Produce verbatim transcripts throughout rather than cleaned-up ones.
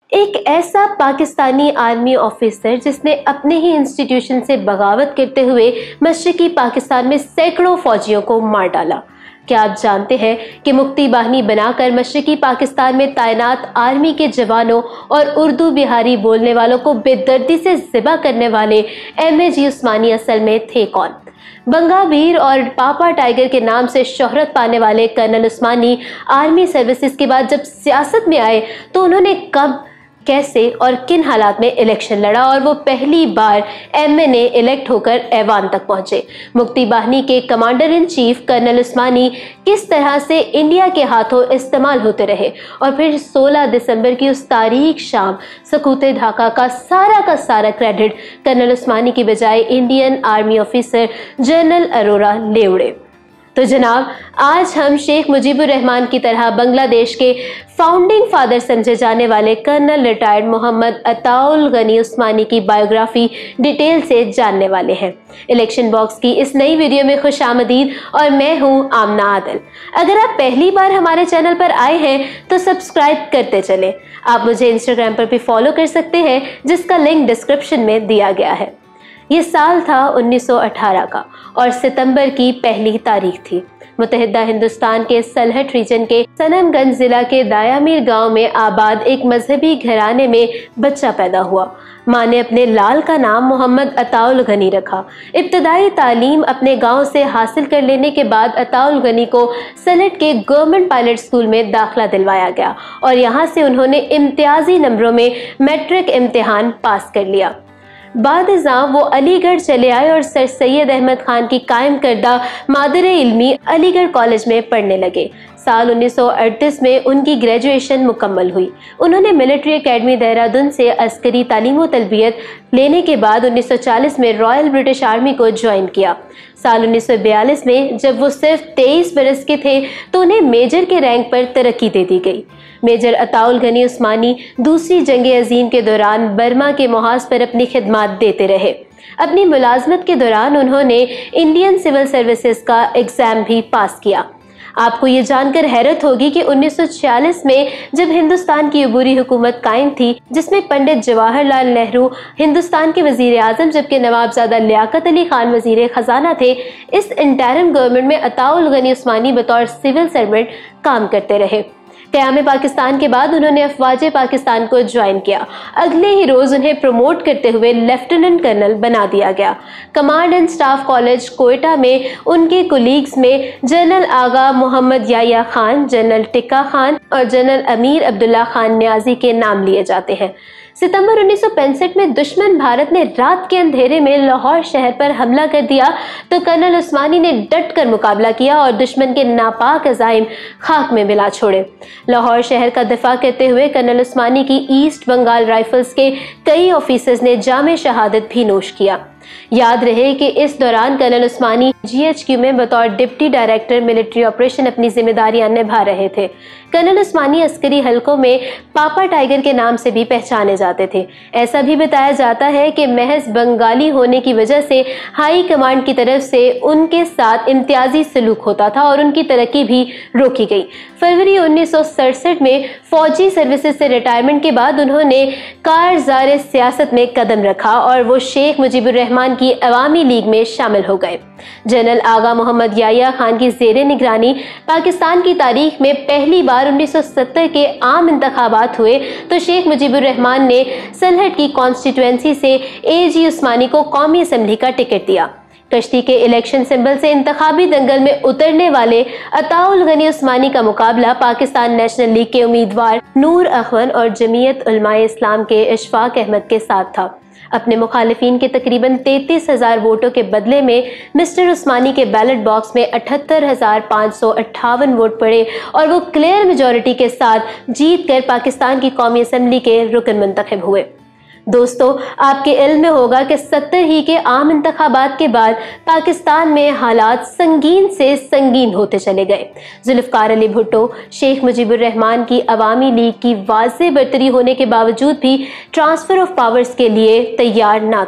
एक ऐसा Pakistani army officer जिसने अपने ही इंस्टीट्यूशन से बगावत करते हुए मशरिकी पाकिस्तान में सैकड़ों फौजियों को मार डाला। क्या आप जानते हैं कि मुक्ति बाहिनी बनाकर मशरिकी पाकिस्तान में तैनात आर्मी के जवानों और उर्दू बिहारी बोलने वालों को बेदर्दी से ज़िबा करने वाले एम ए जी उस्मानी असल में थे कौन? बंगावीर और पापा टाइगर के नाम से शोहरत पाने वाले कर्नल उस्मानी आर्मी सर्विसेज के बाद जब सियासत में आए तो उन्होंने कब, कैसे और किन हालात में इलेक्शन लड़ा और वो पहली बार एम एन ए इलेक्ट होकर ऐवान तक पहुंचे। मुक्ति बाहिनी के commander in chief colonel Osmani किस तरह से इंडिया के हाथों इस्तेमाल होते रहे और फिर सोलह दिसंबर की उस तारीख शाम सकूते ढाका का सारा का सारा क्रेडिट कर्नल उस्मानी की बजाय Indian army officer general Arora ले उड़े। तो जनाब, आज हम शेख मुजीबुर रहमान की तरह बांग्लादेश के फाउंडिंग फादर समझे जाने वाले कर्नल रिटायर्ड मोहम्मद अताउल गनी उस्मानी की बायोग्राफी डिटेल से जानने वाले हैं। इलेक्शन बॉक्स की इस नई वीडियो में खुश आमदीद और मैं हूं आमना आदिल। अगर आप पहली बार हमारे चैनल पर आए हैं तो सब्सक्राइब करते चलें। आप मुझे इंस्टाग्राम पर भी फॉलो कर सकते हैं जिसका लिंक डिस्क्रिप्शन में दिया गया है। ये साल था उन्नीस सौ अठारह का और सितंबर की पहली तारीख थी। मुत्तहिदा हिंदुस्तान के सलहट रीजन के सनमगंज जिला के दायामीर गांव में आबाद एक मजहबी घराने में बच्चा पैदा हुआ। माँ ने अपने लाल का नाम मोहम्मद अताउल गनी रखा। इब्तदाई तालीम अपने गांव से हासिल कर लेने के बाद अताउल गनी को सलहट के गवर्नमेंट पायलट स्कूल में दाखिला दिलवाया गया और यहाँ से उन्होंने इम्तियाजी नंबरों में मैट्रिक इम्तिहान पास कर लिया। बाद वो अलीगढ़ चले आए और सर सैयद अहमद खान की कायम करदा मादरे इल्मी अलीगढ़ कॉलेज में पढ़ने लगे। साल उन्नीस सौ अड़तीस में उनकी ग्रेजुएशन मुकम्मल हुई। उन्होंने मिलिट्री एकेडमी देहरादून से अस्करी तालीम व तरबियत लेने के बाद उन्नीस सौ चालीस में रॉयल ब्रिटिश आर्मी को ज्वाइन किया। साल उन्नीस सौ बयालीस में जब वो सिर्फ तेईस बरस के थे तो उन्हें मेजर के रैंक पर तरक्की दे दी गई। मेजर अताउल गनी उस्मानी दूसरी जंग अजीम के दौरान बर्मा के मुहाज पर अपनी खिदमात देते रहे। अपनी मुलाजमत के दौरान उन्होंने इंडियन सिविल सर्विसेज का एग्जाम भी पास किया। आपको ये जानकर हैरत होगी कि उन्नीस सौ छियालीस में जब हिंदुस्तान की अबूरी हुकूमत कायम थी जिसमें पंडित जवाहरलाल नेहरू हिंदुस्तान के वजीर आजम जबकि नवाबजादा लियाकत अली खान वजीर खजाना थे, इस इंटरिम गवर्नमेंट में अताउल गनी उस्मानी बतौर सिविल सर्वेंट काम करते रहे। क़याम पाकिस्तान के बाद उन्होंने अफवाज पाकिस्तान को ज्वाइन किया। अगले ही रोज उन्हें प्रमोट करते हुए लेफ्टिनेंट कर्नल बना दिया गया। Command and staff college Quetta में उनके कोलीग्स में जनरल आगा मोहम्मद याया खान, जनरल टिक्का खान और जनरल अमीर अब्दुल्ला खान न्याजी के नाम लिए जाते हैं। सितंबर उन्नीस सौ पैंसठ में दुश्मन भारत ने रात के अंधेरे में लाहौर शहर पर हमला कर दिया तो कर्नल उस्मानी ने डट कर मुकाबला किया और दुश्मन के नापाक अज़ाइम खाक में मिला छोड़े। लाहौर शहर का दिफा करते हुए कर्नल उस्मानी की ईस्ट बंगाल राइफल्स के कई ऑफिसर्स ने जामे शहादत भी नोश किया। याद रहे कि इस दौरान colonel Osmani G H Q में बतौर डिप्टी डायरेक्टर मिलिट्री ऑपरेशन अपनी जिम्मेदारियां निभा रहे थे। कर्नल उस्मानी अस्करी हलकों में पापा टाइगर के नाम से भी पहचाने जाते थे। ऐसा भी बताया जाता है कि महज बंगाली होने की वजह से हाई कमांड की तरफ से उनके साथ इम्तियाजी सलूक होता था और उनकी तरक्की भी रोकी गई। फरवरी उन्नीस सौ सड़सठ में फौजी सर्विसेज से रिटायरमेंट के बाद उन्होंने कारज़ार सियासत में कदम रखा और वो शेख मुजीबुर रहमान की अवामी लीग में शामिल हो गए। जनरल आगा मोहम्मद याया खान की जेरे निगरानी पाकिस्तान की तारीख में पहली बार उन्नीस सौ सत्तर के आम इंतखाबात हुए तो शेख मुजीबुर रहमान ने सलहट की कॉन्स्टिट्यूएंसी से ए जी उस्मानी को कौमी असम्बली का टिकट दिया। कश्ती के इलेक्शन सिंबल से इंतखाबी दंगल में उतरने वाले अताउल गनी उस्मानी का मुकाबला पाकिस्तान नेशनल लीग के उम्मीदवार नूर अखवन और जमीयत उलमाए इस्लाम के इशफाक अहमद के साथ था। अपने मुखालिफिन के तकरीबन तैंतीस हजार वोटों के बदले में मिस्टर उस्मानी के बैलेट बॉक्स में अठहत्तर हजार पाँच सौ अट्ठावन वोट पड़े और वो क्लियर मेजॉरिटी के साथ जीत कर पाकिस्तान की कौमी असम्बली के रुकन मुंतखब हुए। दोस्तों, आपके इल्म में होगा कि सत्तर ही के आम इंतखाबात के बाद पाकिस्तान में हालात संगीन से संगीन होते चले गए। जुल्फ़िकार अली भुट्टो शेख मुजीबुर रहमान की अवामी लीग की वाज़ेह बरतरी होने के बावजूद भी ट्रांसफ़र ऑफ पावर्स के लिए तैयार ना थे।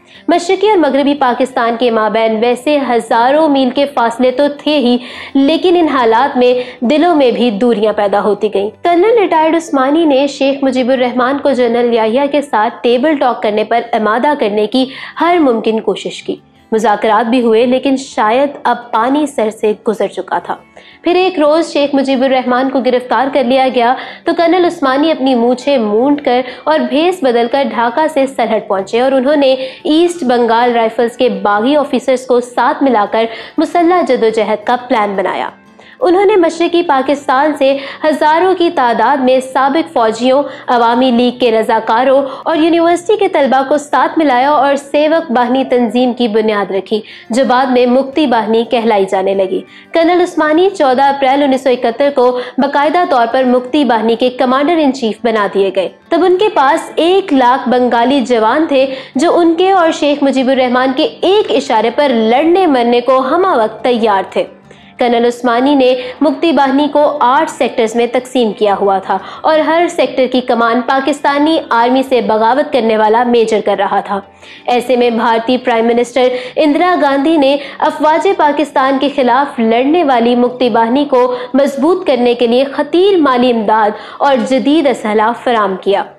मशरकी और मगरबी पाकिस्तान के माबैन वैसे हजारों मील के फासले तो थे ही, लेकिन इन हालात में दिलों में भी दूरियां पैदा होती गईं। कर्नल रिटायर्ड उस्मानी ने शेख मुजीबुर रहमान को जनरल याहिया के साथ टेबल टॉक करने पर आमादा करने की हर मुमकिन कोशिश की। मुज़ाकरात भी हुए, लेकिन शायद अब पानी सर से गुजर चुका था। फिर एक रोज शेख मुजीबुर रहमान को गिरफ्तार कर लिया गया तो कर्नल उस्मानी अपनी मूछें मूंद कर और भेस बदलकर ढाका से सरहद पहुंचे और उन्होंने ईस्ट बंगाल राइफल्स के बागी ऑफिसर्स को साथ मिलाकर मुसल्लह जदोजहद का प्लान बनाया। उन्होंने मशरकी पाकिस्तान से हजारों की तादाद में साबिक फौजियों, अवामी लीग के रजाकारों और यूनिवर्सिटी के तलबा को साथ मिलाया और सेवक बाहिनी तंजीम की बुनियाद रखी, जो बाद में मुक्ति बाहिनी कहलाई जाने लगी। कर्नल उस्मानी चौदह अप्रैल उन्नीस सौ इकहत्तर को बाकायदा तौर पर मुक्ति बाहिनी के कमांडर इन चीफ बना दिए गए। तब उनके पास एक लाख बंगाली जवान थे जो उनके और शेख मुजीबुर रहमान के एक इशारे पर लड़ने मरने को हमा वक्त तैयार थे। कर्नल उस्मानी ने मुक्ति बाहिनी को आठ सेक्टर्स में तकसीम किया हुआ था और हर सेक्टर की कमान पाकिस्तानी आर्मी से बगावत करने वाला मेजर कर रहा था। ऐसे में भारतीय प्राइम मिनिस्टर इंदिरा गांधी ने अफवाज पाकिस्तान के खिलाफ लड़ने वाली मुक्ति बाहिनी को मजबूत करने के लिए खतीर माली इमदाद और जदीद असलहा फराम किया।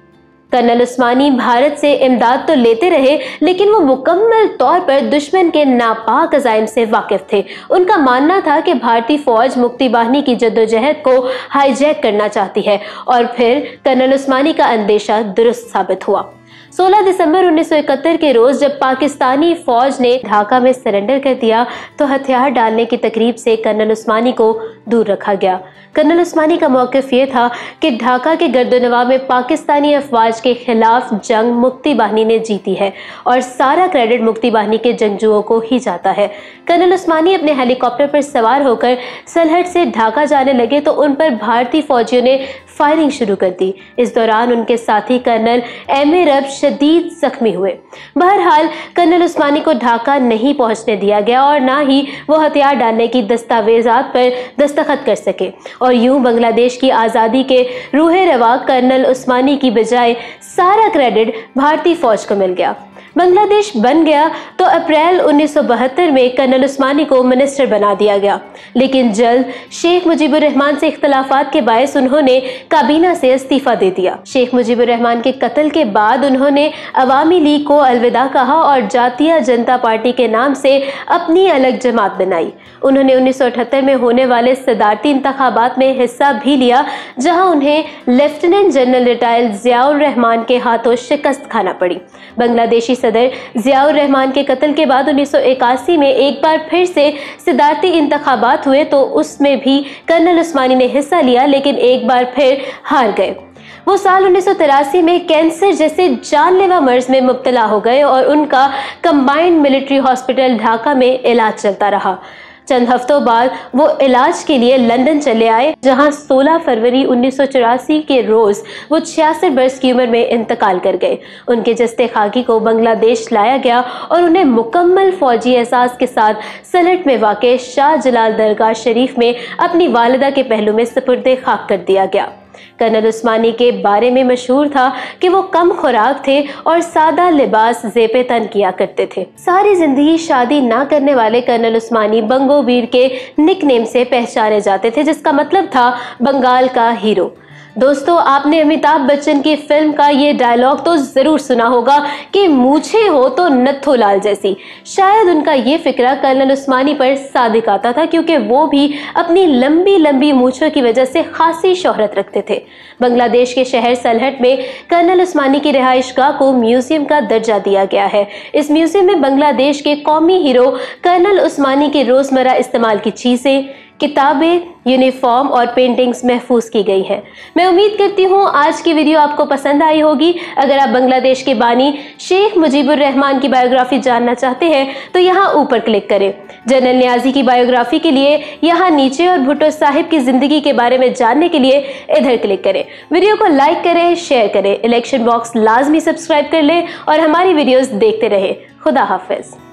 कर्नल उस्मानी भारत से इमदाद तो लेते रहे, लेकिन वो मुकम्मल तौर पर दुश्मन के नापाक अज़ाइम से वाकिफ थे। उनका मानना था कि भारतीय फौज मुक्ति बाहिनी की जद्दोजहद को हाईजैक करना चाहती है और फिर कर्नल उस्मानी का अंदेशा दुरुस्त साबित हुआ। सोलह दिसंबर उन्नीस सौ इकहत्तर के रोज जब पाकिस्तानी फौज ने ढाका में सरेंडर कर दिया तो हथियार डालने की तकरीब से कर्नल उस्मानी को दूर रखा गया। कर्नल उस्मानी का मौक़िफ़ ये था कि ढाका के गर्दनवा में पाकिस्तानी अफवाज के खिलाफ जंग मुक्ति बाहिनी ने जीती है और सारा क्रेडिट मुक्ति बाहिनी के जंगजुओं को ही जाता है। कर्नल उस्मानी अपने हेलीकॉप्टर पर सवार होकर सलहट से ढाका जाने लगे तो उन पर भारतीय फौजियों ने फायरिंग शुरू कर दी। इस दौरान उनके साथी कर्नल एम ए रब शदीद जख्मी हुए। बहरहाल कर्नल उस्मानी को ढाका नहीं पहुंचने दिया गया और ना ही वो हथियार डालने की दस्तावेजात पर दस्तखत कर सके और यूं बांग्लादेश की आज़ादी के रूहे रवा कर्नल उस्मानी की बजाय सारा क्रेडिट भारतीय फौज को मिल गया। बांग्लादेश बन गया तो अप्रैल उन्नीस सौ बहत्तर में कर्नल उस्मानी को मिनिस्टर बना दिया गया, लेकिन जल्द शेख मुजीबुर रहमान से इख्तलाफात के बायस उन्होंने काबीना से इस्तीफा दे दिया। शेख मुजीबुर रहमान के कत्ल के बाद उन्होंने अवामी लीग को अलविदा कहा और जातीय जनता पार्टी के नाम से अपनी अलग जमात बनाई। उन्होंने उन्नीस सौ अठहत्तर में होने वाले सदारती इंतखाबात में हिस्सा भी लिया, जहां उन्हें lieutenant general retired Ziaur Rahman के हाथों शिकस्त खाना पड़ी। बांग्लादेशी सदर जियाउर रहमान के कत्ल के बाद उन्नीस सौ इक्यासी में एक बार फिर से सदारती इंतखाबात हुए तो उसमें भी कर्नल उस्मानी ने हिस्सा लिया, लेकिन एक बार फिर हार गए। वो साल उन्नीस सौ तिरासी में कैंसर जैसे जानलेवा मर्ज में मुब्तला हो गए और उनका कंबाइंड मिलिट्री हॉस्पिटल ढाका में इलाज चलता रहा। चंद हफ्तों बाद वो इलाज के लिए लंदन चले आए, जहां सोलह फरवरी उन्नीस सौ चौरासी के रोज वो छियासठ बरस की उम्र में इंतकाल कर गए। उनके जस्ते खाकी को बांग्लादेश लाया गया और उन्हें मुकम्मल फौजी एहसास के साथ सलट में वाक़े शाह जलाल दरगाह शरीफ में अपनी वालिदा के पहलू में सुपुर्दे खाक कर दिया गया। कर्नल उस्मानी के बारे में मशहूर था कि वो कम खुराक थे और सादा लिबास ज़ेपे तन किया करते थे। सारी जिंदगी शादी ना करने वाले कर्नल उस्मानी बंगो वीर के निकनेम से पहचाने जाते थे, जिसका मतलब था बंगाल का हीरो। दोस्तों, आपने अमिताभ बच्चन की फिल्म का ये डायलॉग तो जरूर सुना होगा कि मूछे हो तो नत्थो लाल जैसी। शायद उनका ये फिक्रा कर्नल उस्मानी पर सादिक आता था, क्योंकि वो भी अपनी लंबी लंबी मूछों की वजह से खासी शोहरत रखते थे। बांग्लादेश के शहर सलहट में कर्नल उस्मानी की रिहाइशगाह को म्यूजियम का दर्जा दिया गया है। इस म्यूजियम में बांग्लादेश के कौमी हीरो कर्नल उस्मानी के रोजमर्रा इस्तेमाल की चीजें, किताबें, यूनिफॉर्म और पेंटिंग्स महफूज की गई है। मैं उम्मीद करती हूँ आज की वीडियो आपको पसंद आई होगी। अगर आप बांग्लादेश के बानी शेख मुजीबुर रहमान की बायोग्राफी जानना चाहते हैं तो यहाँ ऊपर क्लिक करें। जनरल नियाजी की बायोग्राफी के लिए यहाँ नीचे और भुट्टो साहिब की जिंदगी के बारे में जानने के लिए इधर क्लिक करें। वीडियो को लाइक करें, शेयर करें, इलेक्शन बॉक्स लाजमी सब्सक्राइब कर लें और हमारी वीडियोस देखते रहें। खुदा हाफिज।